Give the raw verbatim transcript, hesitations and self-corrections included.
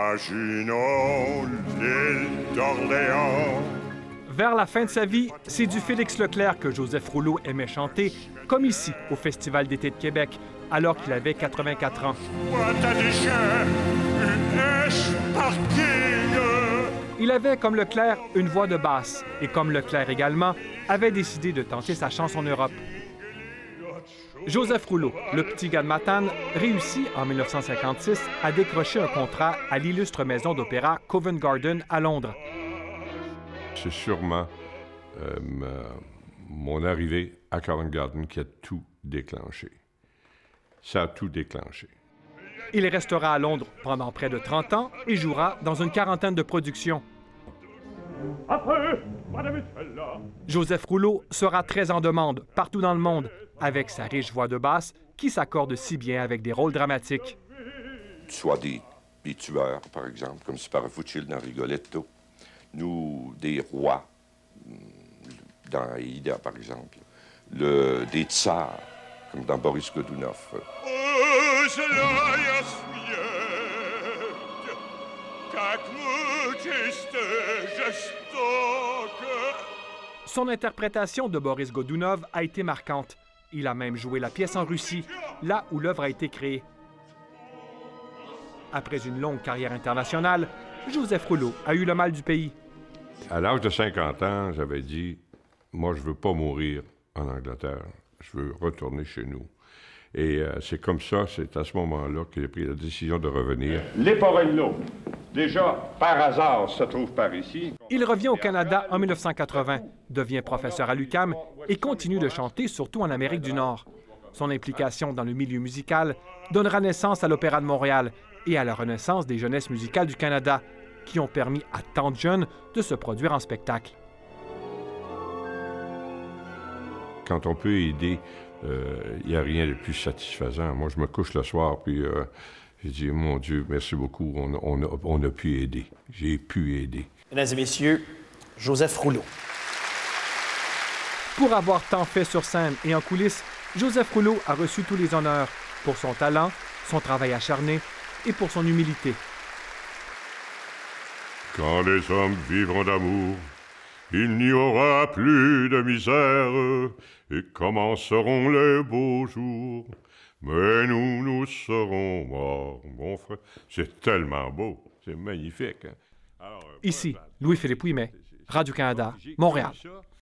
Imaginons l'île d'Orléans. Vers la fin de sa vie, c'est du Félix Leclerc que Joseph Rouleau aimait chanter, comme ici, au Festival d'été de Québec, alors qu'il avait quatre-vingt-quatre ans. Il avait, comme Leclerc, une voix de basse, et comme Leclerc également, avait décidé de tenter sa chance en Europe. Joseph Rouleau, le petit gars de Matane, réussit en mille neuf cent cinquante-six à décrocher un contrat à l'illustre maison d'opéra Covent Garden à Londres. C'est sûrement euh, ma, mon arrivée à Covent Garden qui a tout déclenché. Ça a tout déclenché. Il restera à Londres pendant près de trente ans et jouera dans une quarantaine de productions. Joseph Rouleau sera très en demande partout dans le monde, avec sa riche voix de basse qui s'accorde si bien avec des rôles dramatiques. Soit des, des tueurs, par exemple, comme Sparafucci dans Rigoletto, nous, des rois, dans Aïda, par exemple, le, des tsars, comme dans Boris Godunov. Son interprétation de Boris Godunov a été marquante. Il a même joué la pièce en Russie, là où l'œuvre a été créée. Après une longue carrière internationale, Joseph Rouleau a eu le mal du pays. À l'âge de cinquante ans, j'avais dit, moi, je veux pas mourir en Angleterre. Je veux retourner chez nous. Et euh, c'est comme ça, c'est à ce moment-là que j'ai pris la décision de revenir. Les Porello, déjà, par hasard, se trouvent par ici. Il revient au Canada en mille neuf cent quatre-vingts, devient professeur à l'U Q A M et continue de chanter, surtout en Amérique du Nord. Son implication dans le milieu musical donnera naissance à l'Opéra de Montréal et à la renaissance des jeunesses musicales du Canada, qui ont permis à tant de jeunes de se produire en spectacle. Quand on peut aider, il euh, n'y a rien de plus satisfaisant. Moi, je me couche le soir, puis euh, je dis, mon Dieu, merci beaucoup, on, on, a, on a pu aider. J'ai pu aider. Mesdames et messieurs, Joseph Rouleau. Pour avoir tant fait sur scène et en coulisses, Joseph Rouleau a reçu tous les honneurs pour son talent, son travail acharné et pour son humilité. Quand les hommes vivront d'amour, il n'y aura plus de misère et commenceront les beaux jours. Mais nous, nous serons morts, mon frère. C'est tellement beau, c'est magnifique. Hein? Alors, Ici, Louis-Philippe Ouimet, Radio-Canada, Montréal.